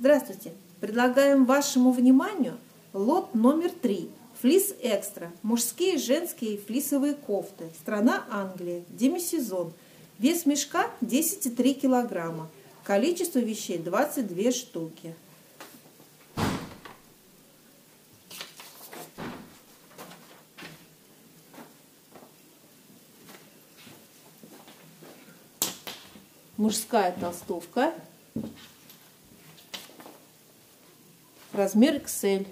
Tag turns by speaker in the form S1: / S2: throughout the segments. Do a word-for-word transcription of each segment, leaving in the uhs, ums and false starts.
S1: Здравствуйте! Предлагаем вашему вниманию лот номер три. Флис Экстра. Мужские, женские флисовые кофты. Страна Англия. Демисезон. Вес мешка десять и три килограмма. Количество вещей двадцать две штуки. Мужская толстовка. Размер икс эль.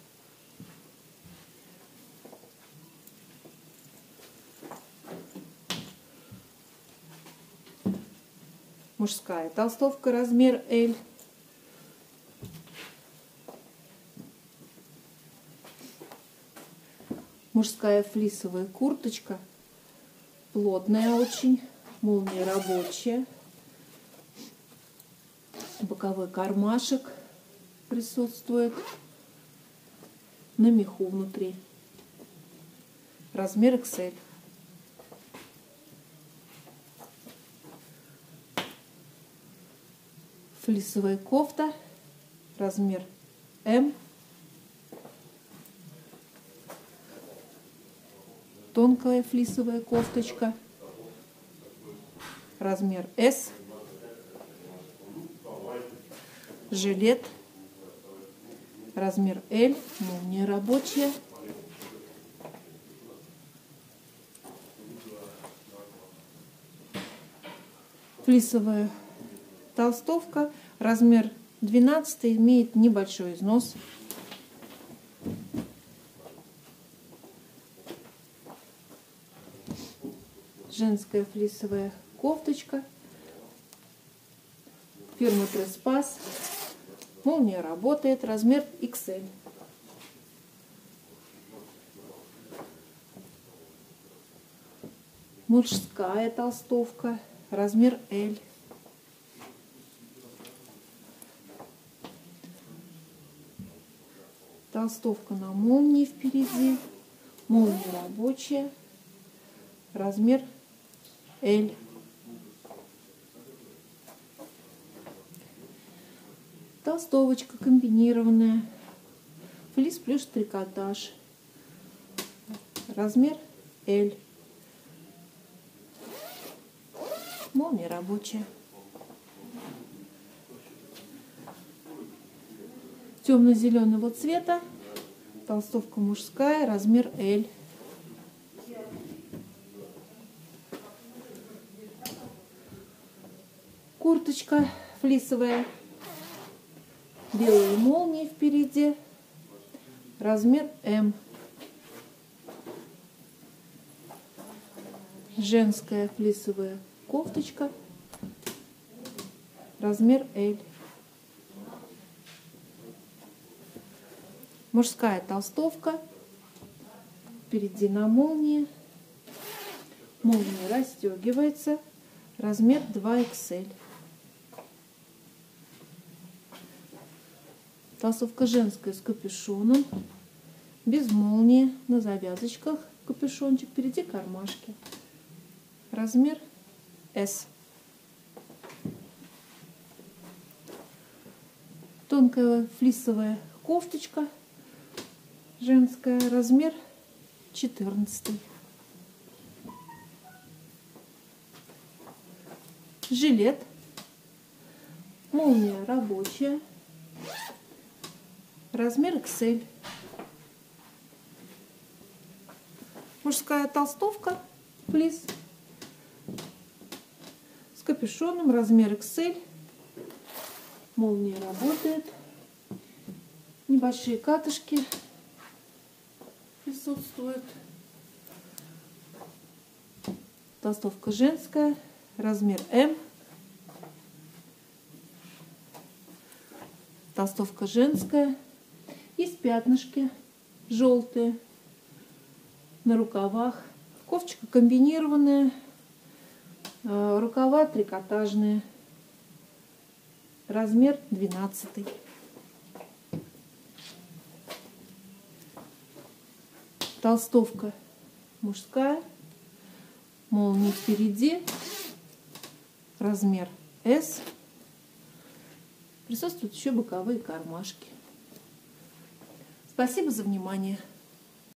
S1: Мужская толстовка, размер эль. Мужская флисовая курточка. Плотная очень, молния рабочая. Боковой кармашек присутствует. На меху внутри. Размер икс эль. Флисовая кофта. Размер эм. Тонкая флисовая кофточка. Размер эс. Жилет. Размер эль. Молния рабочая. Флисовая толстовка. Размер двенадцать. Имеет небольшой износ. Женская флисовая кофточка. Фирма Треспас. Молния работает. Размер икс эль. Мужская толстовка. Размер эль. Толстовка на молнии впереди. Молния рабочая. Размер эль. Толстовочка комбинированная. Флис плюс трикотаж. Размер эль. Молния рабочая. Темно-зеленого цвета. Толстовка мужская. Размер эль. Курточка флисовая. Белые молнии впереди. Размер эм. Женская флисовая кофточка. Размер эль. Мужская толстовка. Впереди на молнии. Молния расстегивается. Размер два икс эль. Толстовка женская с капюшоном. Без молнии. На завязочках капюшончик. Впереди кармашки. Размер эс. Тонкая флисовая кофточка. Женская. Размер четырнадцать. Жилет. Молния рабочая. Размер икс эль. Мужская толстовка. Флис. С капюшоном. Размер икс эль. Молния работает. Небольшие катышки присутствуют. Толстовка женская. Размер эм. Толстовка женская. Есть пятнышки желтые на рукавах. Кофточка комбинированная. Рукава трикотажные. Размер двенадцать. Толстовка мужская. Молния впереди. Размер эс. Присутствуют еще боковые кармашки. Спасибо за внимание.